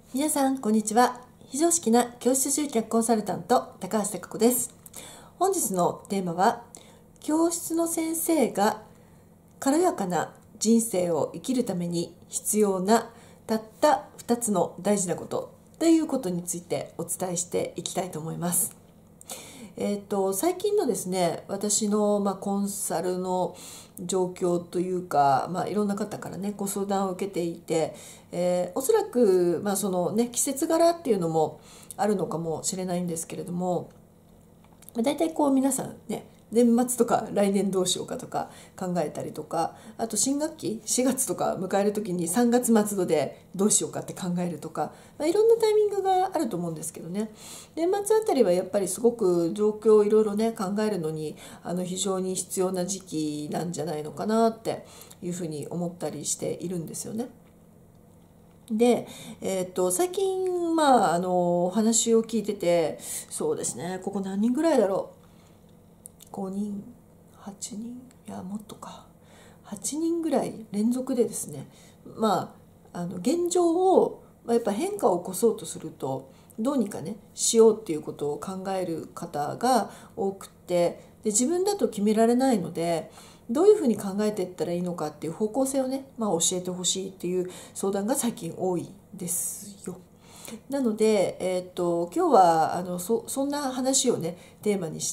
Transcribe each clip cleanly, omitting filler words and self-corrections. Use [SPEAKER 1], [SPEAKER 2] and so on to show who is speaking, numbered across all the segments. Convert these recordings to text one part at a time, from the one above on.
[SPEAKER 1] 皆さんこんにちは。非常識な教室集客コンサルタント高橋貴子です。本日のテーマは、教室の先生が軽やかな人生を生きるために必要なたった2つの大事なことということについてお伝えしていきたいと思います。最近のですね、私のコンサルの状況というか、いろんな方からねご相談を受けていて、おそらくそのね季節柄っていうのもあるのかもしれないんですけれども、大体皆さんね、年末とか来年どうしようかとか考えたりとか、あと新学期4月とか迎える時に3月末度でどうしようかって考えるとか、いろんなタイミングがあると思うんですけどね、年末あたりはやっぱりすごく状況をいろいろね考えるのに非常に必要な時期なんじゃないのかなっていうふうに思ったりしているんですよね。で、最近お話を聞いてて、そうですね、ここ何人ぐらいだろう、5人8人、いやもっとか、8人ぐらい連続でですね、現状をやっぱ変化を起こそうとするとどうにかねしようっていうことを考える方が多くて、で自分だと決められないので、どういうふうに考えていったらいいのかっていう方向性をね、教えてほしいっていう相談が最近多いですよ。なので、今日はそんな話をねテーマにして、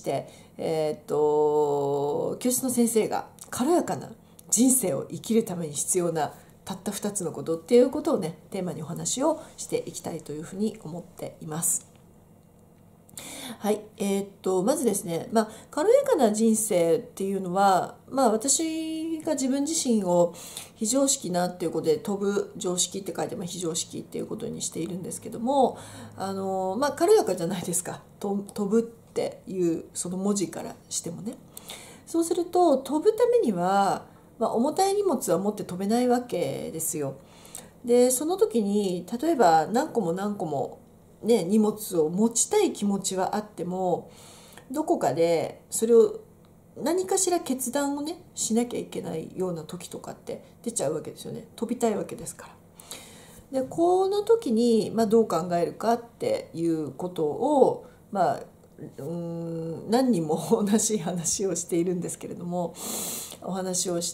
[SPEAKER 1] 教室の先生が軽やかな人生を生きるために必要なたった2つのことっていうことをねテーマにお話をしていきたいというふうに思っています。はい、まずですね、軽やかな人生っていうのは、私が自分自身を非常識なっていうことで、飛ぶ常識って書いて、非常識っていうことにしているんですけども、軽やかじゃないですか、飛ぶっていうその文字からしてもね。そうすると飛ぶためには、重たい荷物は持って飛べないわけですよ。でその時に例えば何個も何個もね、荷物を持ちたい気持ちはあっても、どこかでそれを何かしら決断をねしなきゃいけないような時とかって出ちゃうわけですよね。飛びたいわけですから。でこの時に、どう考えるかっていうことを、何人も同じ話をしているんですけれども、お話をして、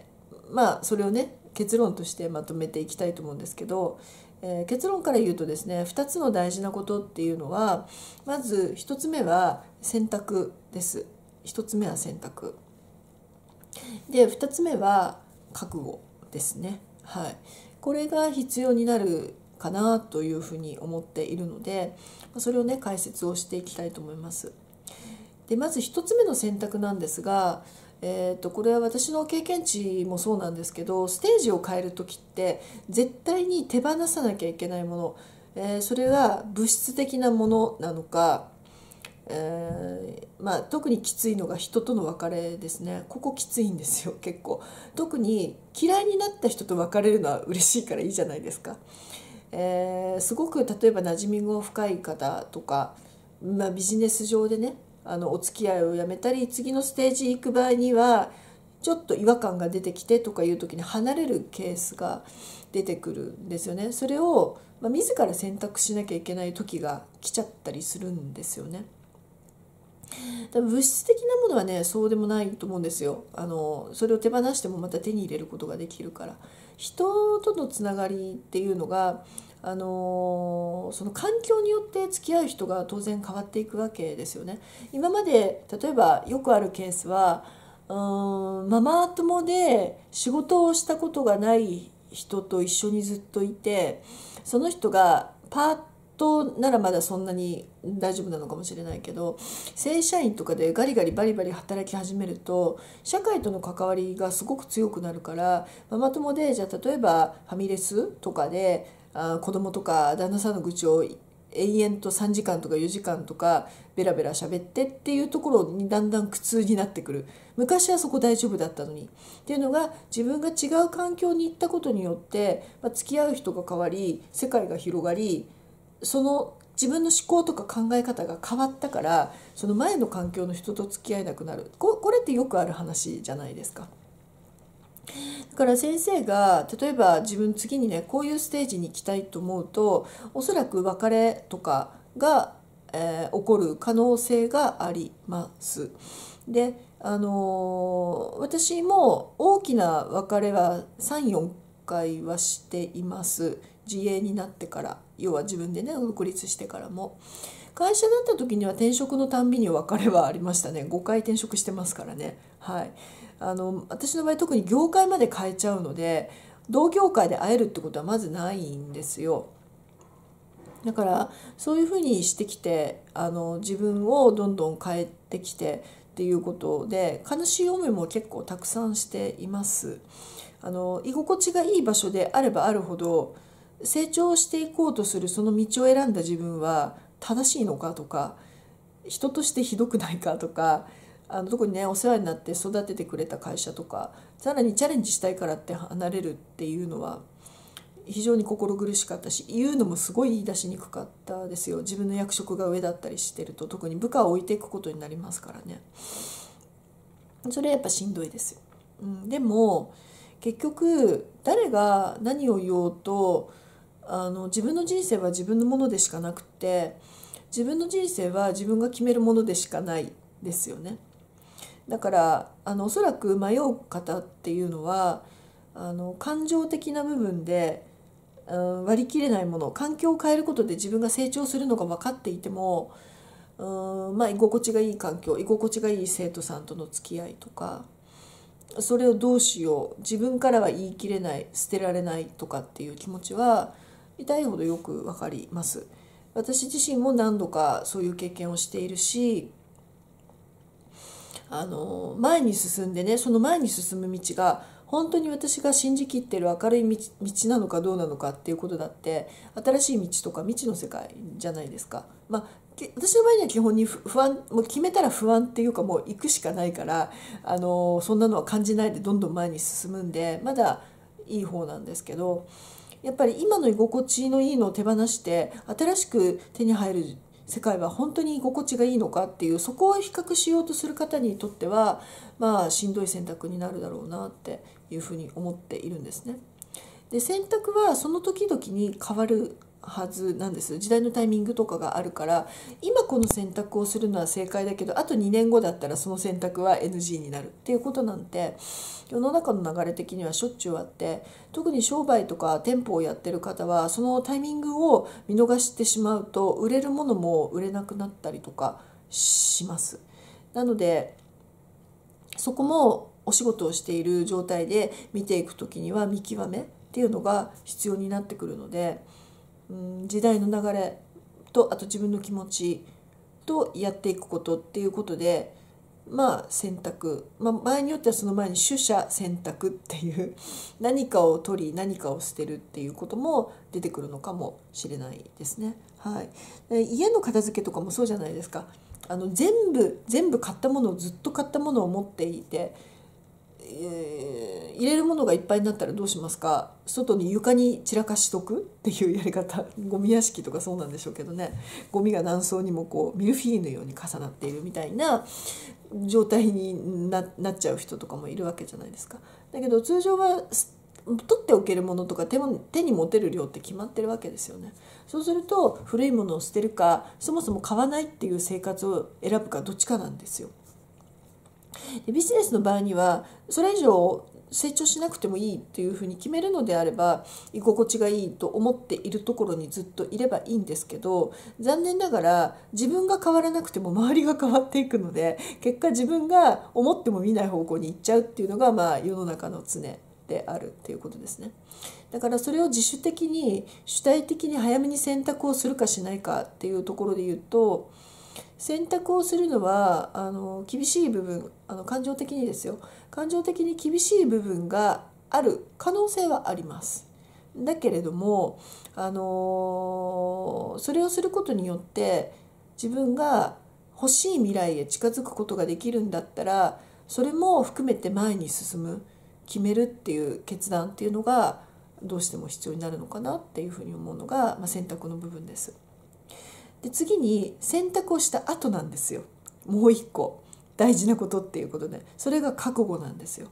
[SPEAKER 1] それをね結論としてまとめていきたいと思うんですけど、結論から言うとですね、2つの大事なことっていうのは、まず1つ目は選択です。1つ目は選択で、2つ目は覚悟ですね。はい、これが必要になるかなというふうに思っているので、それをね解説をしていきたいと思います。でまず1つ目の選択なんですが、これは私の経験値もそうなんですけど、ステージを変える時って絶対に手放さなきゃいけないもの、それは物質的なものなのか、特にきついのが人との別れですね。ここきついんですよ結構。特に嫌いになった人と別れるのは嬉しいからいいじゃないですか。すごく例えば馴染みが深い方とか、ビジネス上でねお付き合いをやめたり、次のステージ行く場合にはちょっと違和感が出てきてとかいう時に離れるケースが出てくるんですよね。それを、自ら選択しなきゃいけない時が来ちゃったりするんですよね。多分物質的なものはねそうでもないと思うんですよ。それを手放してもまた手に入れることができるから。人とのつながりっていうのがその環境によって付き合う人が当然変わっていくわけですよね。今まで例えばよくあるケースは、ママ友で仕事をしたことがない人と一緒にずっといて、その人がパートならまだそんなに大丈夫なのかもしれないけど、正社員とかでガリガリバリバリ働き始めると社会との関わりがすごく強くなるから、ママ友でじゃあ例えばファミレスとかで子供とか旦那さんの愚痴を延々と3時間とか4時間とかベラベラ喋ってっていうところにだんだん苦痛になってくる。昔はそこ大丈夫だったのにっていうのが、自分が違う環境に行ったことによって、付き合う人が変わり世界が広がり、その自分の思考とか考え方が変わったから、その前の環境の人と付き合えなくなる。これってよくある話じゃないですか。 だから先生が例えば自分次にねこういうステージに行きたいと思うと、おそらく別れとかが、起こる可能性があります。で、私も大きな別れは3、4回はしています。自営になってから、要は自分でね独立してからも。会社だった時には転職のたんびに別れはありましたね。5回転職してますからね。はい。私の場合特に業界まで変えちゃうので、同業界で会えるってことはまずないんですよ。だからそういうふうにしてきて、自分をどんどん変えてきてっていうことで、悲しい思いも結構たくさんしています。居心地がいい場所であればあるほど、成長していこうとするその道を選んだ自分は正しいのかとか、人としてひどくないかとか、特にねお世話になって育ててくれた会社とか、さらにチャレンジしたいからって離れるっていうのは非常に心苦しかったし、言うのもすごい言い出しにくかったですよ。自分の役職が上だったりしてると、特に部下を置いていくことになりますからね。それはやっぱしんどいですよ。でも結局誰が何を言おうと、自分の人生は自分のものでしかなくて、自分の人生は自分が決めるものでしかないですよね。だからおそらく迷う方っていうのは、感情的な部分で、割り切れないもの、環境を変えることで自分が成長するのが分かっていても、居心地がいい環境、居心地がいい生徒さんとの付き合いとか、それをどうしよう、自分からは言い切れない、捨てられないとかっていう気持ちは痛いほどよく分かります。私自身も何度かそういう経験をしているし、前に進んでね、その前に進む道が本当に私が信じきってる明るい道なのかどうなのかっていうことだって、新しい道とか未知の世界じゃないですか。私の場合には基本に不安、もう決めたら不安っていうか、もう行くしかないから、そんなのは感じないでどんどん前に進むんで、まだいい方なんですけど、やっぱり今の居心地のいいのを手放して新しく手に入る世界は本当に居心地がいいのかっていう、そこを比較しようとする方にとってはしんどい選択になるだろうなっていうふうに思っているんですね。で、選択はその時々に変わるはずなんです。時代のタイミングとかがあるから、今この選択をするのは正解だけど、あと2年後だったらその選択は NG になるっていうことなんて世の中の流れ的にはしょっちゅうあって、特に商売とか店舗をやってる方はそのタイミングを見逃してしまうと、売れるものも売れなくなったりとかします。なのでそこもお仕事をしている状態で見ていく時には見極めっていうのが必要になってくるので、時代の流れと、あと自分の気持ちとやっていくことっていうことで、選択、場合によってはその前に取捨選択っていう何かを取り何かを捨てるっていうことも出てくるのかもしれないですね。はい、で家の片付けとかもそうじゃないですか。全部買ったものをずっと買ったものを持っていて、入れるものがいっぱいになったらどうしますか。外に床に散らかしとくっていうやり方、ゴミ屋敷とかそうなんでしょうけどね、ゴミが何層にもこうミルフィーユのように重なっているみたいな状態になっちゃう人とかもいるわけじゃないですか。だけど通常は取っておけるものとか手に持てる量って決まってるわけですよね。そうすると古いものを捨てるか、そもそも買わないっていう生活を選ぶか、どっちかなんですよ。でビジネスの場合にはそれ以上成長しなくてもいいっていうふうに決めるのであれば、居心地がいいと思っているところにずっといればいいんですけど、残念ながら自分が変わらなくても周りが変わっていくので、結果自分が思っても見ない方向に行っちゃうっていうのが世の中の常であるっていうことですね。だからそれを自主的に主体的に早めに選択をするかしないかっていうところで言うと、選択をするのは厳しい部分、感情的にですよ、感情的に厳しい部分がある可能性はあります。だけれども、それをすることによって自分が欲しい未来へ近づくことができるんだったら、それも含めて前に進む、決めるっていう決断っていうのがどうしても必要になるのかなっていうふうに思うのが、選択の部分です。で、次に選択をした後なんですよ。もう一個大事なことっていうことで、それが覚悟なんですよ。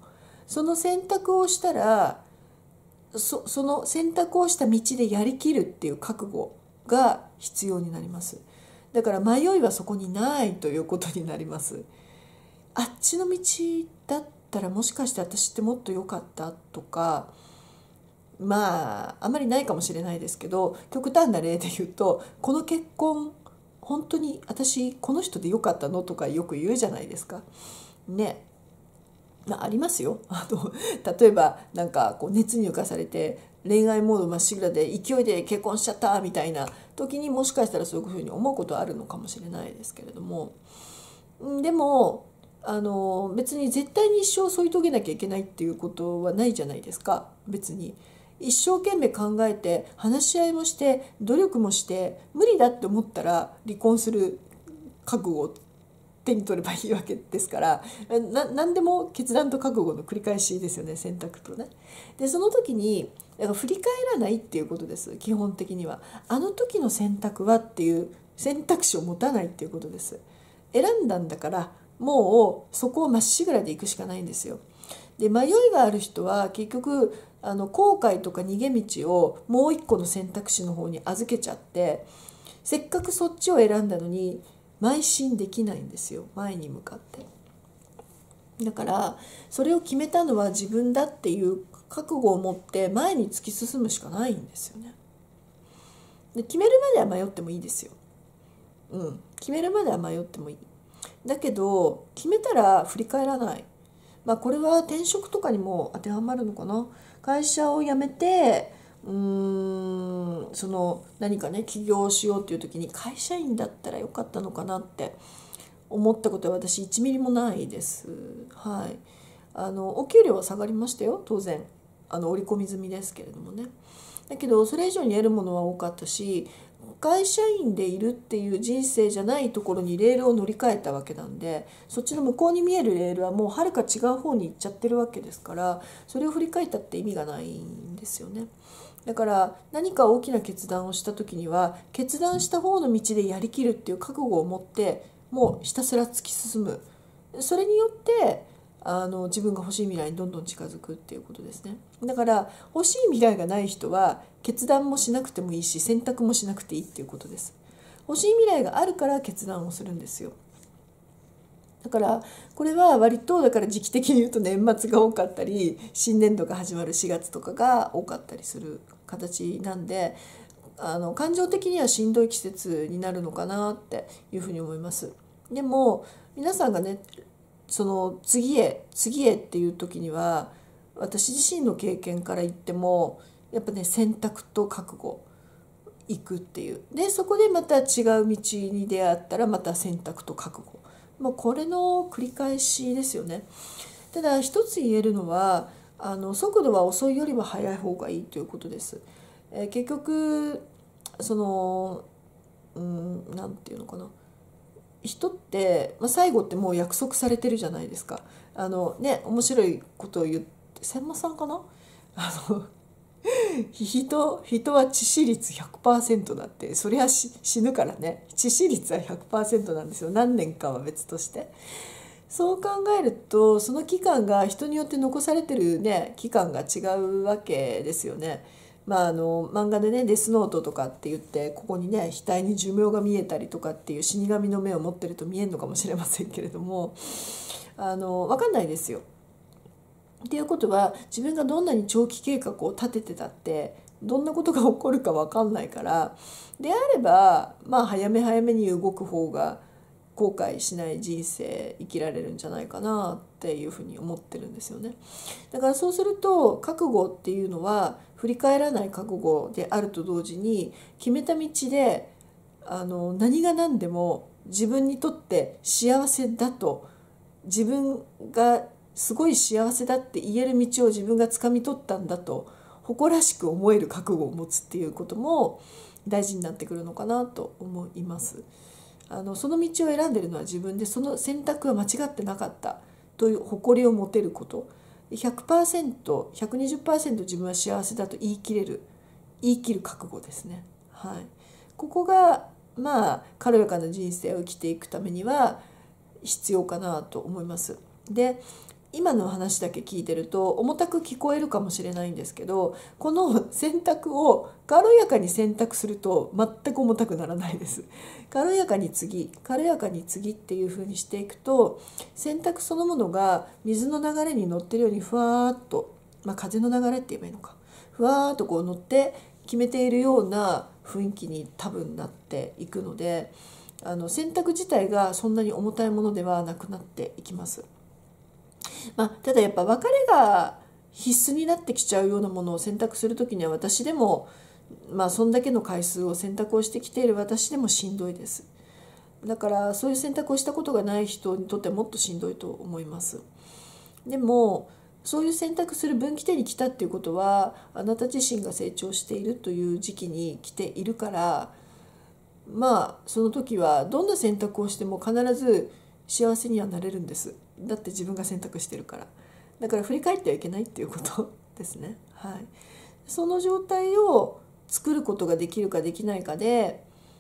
[SPEAKER 1] その選択をしたらその選択をした道でやりきるっていう覚悟が必要になります。だから迷いはそこにないということになります。あっちの道だったらもしかして私ってもっと良かったとか、あまりないかもしれないですけど、極端な例で言うと、この結婚本当に私この人で良かったのとかよく言うじゃないですかね。ありますよ。例えばなんかこう熱に浮かされて恋愛モードまっしぐらで勢いで結婚しちゃったみたいな時にもしかしたらそういうふうに思うことはあるのかもしれないですけれども、でも別に絶対に一生添い遂げなきゃいけないっていうことはないじゃないですか。別に一生懸命考えて話し合いもして努力もして無理だって思ったら離婚する覚悟を手に取ればいいわけですから、何でも決断と覚悟の繰り返しですよね、選択とね。でその時にだから振り返らないっていうことです。基本的にはあの時の選択はっていう選択肢を持たないっていうことです。選んだんだからもうそこをまっしぐらで行くしかないんですよ。で迷いがある人は結局後悔とか逃げ道をもう一個の選択肢の方に預けちゃって、せっかくそっちを選んだのに邁進できないんですよ、前に向かって。だからそれを決めたのは自分だっていう覚悟を持って前に突き進むしかないんですよね。で決めるまでは迷ってもいいですよ。決めるまでは迷ってもいい。だけど決めたら振り返らない。これは転職とかにも当てはまるのかな。会社を辞めて何かね起業をしようっていう時に会社員だったらよかったのかなって思ったことは私1ミリもないです。はい。お給料は下がりましたよ、当然織り込み済みですけれどもね。だけどそれ以上に得るものは多かったし、会社員でいるっていう人生じゃないところにレールを乗り換えたわけなんで、そっちの向こうに見えるレールはもうはるか違う方に行っちゃってるわけですから、それを振り返ったって意味がないんですよね。だから何か大きな決断をした時には決断した方の道でやりきるっていう覚悟を持ってもうひたすら突き進む。それによって自分が欲しい未来にどんどん近づくっていうことですね。だから欲しい未来がない人は決断もしなくてもいいし選択もしなくていいっていうことです。欲しい未来があるから決断をするんですよ。だからこれは割とだから時期的に言うと年末が多かったり新年度が始まる4月とかが多かったりする形なんで、感情的にはしんどい季節になるのかなっていうふうに思います。でも皆さんがねその次へっていう時には私自身の経験から言ってもやっぱね選択と覚悟行くっていうで、そこでまた違う道に出会ったらまた選択と覚悟、これの繰り返しですよね。ただ一つ言えるのは速度は遅いよりは速い方がいいということです。結局なんていうのかな、人って、最後ってもう約束されてるじゃないですか。面白いことを言って千馬さんかな、人は致死率 100% だって。そりゃ死ぬからね、致死率は 100% なんですよ。何年かは別として。そう考えるとその期間が人によって残されてるね期間が違うわけですよね。漫画でねデスノートとかって言ってここにね額に寿命が見えたりとかっていう死神の目を持ってると見えるのかもしれませんけれども、分かんないですよ。っていうことは自分がどんなに長期計画を立ててたってどんなことが起こるか分かんないから、であれば早め早めに動く方が後悔しない人生生きられるんじゃないかなっていうふうに思ってるんですよね。だからそうすると覚悟っていうのは振り返らない覚悟であると同時に決めた道で何が何でも自分にとって幸せだと、自分がすごい幸せだって言える道を自分が掴み取ったんだと誇らしく思える覚悟を持つっていうことも大事になってくるのかなと思います。その道を選んでるのは自分で、その選択は間違ってなかったという誇りを持てること、 100%120% 自分は幸せだと言い切る覚悟ですね。はい、ここが軽やかな人生を生きていくためには必要かなと思います。で今の話だけ聞いてると重たく聞こえるかもしれないんですけど、この選択を軽やかに選択すると全く重たくならないです。軽やかに次、軽やかに次っていう風にしていくと、選択そのものが水の流れに乗ってるようにふわーっと、風の流れって言えばいいのか、ふわーっとこう乗って決めているような雰囲気に多分なっていくので、選択自体がそんなに重たいものではなくなっていきます。ただやっぱ別れが必須になってきちゃうようなものを選択する時には、私でもそんだけの回数を選択をしてきている私でもしんどいです。だからそういう選択をしたことがない人にとってはもっとしんどいと思います。でもそういう選択する分岐点に来たっていうことは、あなた自身が成長しているという時期に来ているから、その時はどんな選択をしても必ず幸せにはなれるんです。だって自分が選択してるから。だから振り返ってはいけないっていうことですね。はい。その状態を作ることができるかできないかで、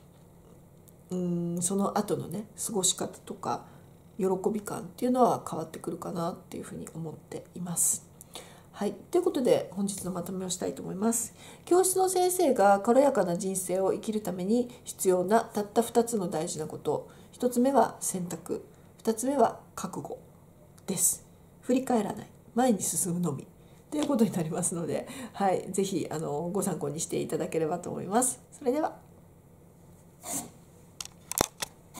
[SPEAKER 1] その後のね過ごし方とか喜び感っていうのは変わってくるかなっていうふうに思っています。はい、ということで本日のまとめをしたいと思います。教室の先生が軽やかな人生を生きるために必要なたった2つの大事なこと。1つ目は選択、2つ目は覚悟です。振り返らない、前に進むのみということになりますので、はい、ぜひご参考にしていただければと思います。それでは。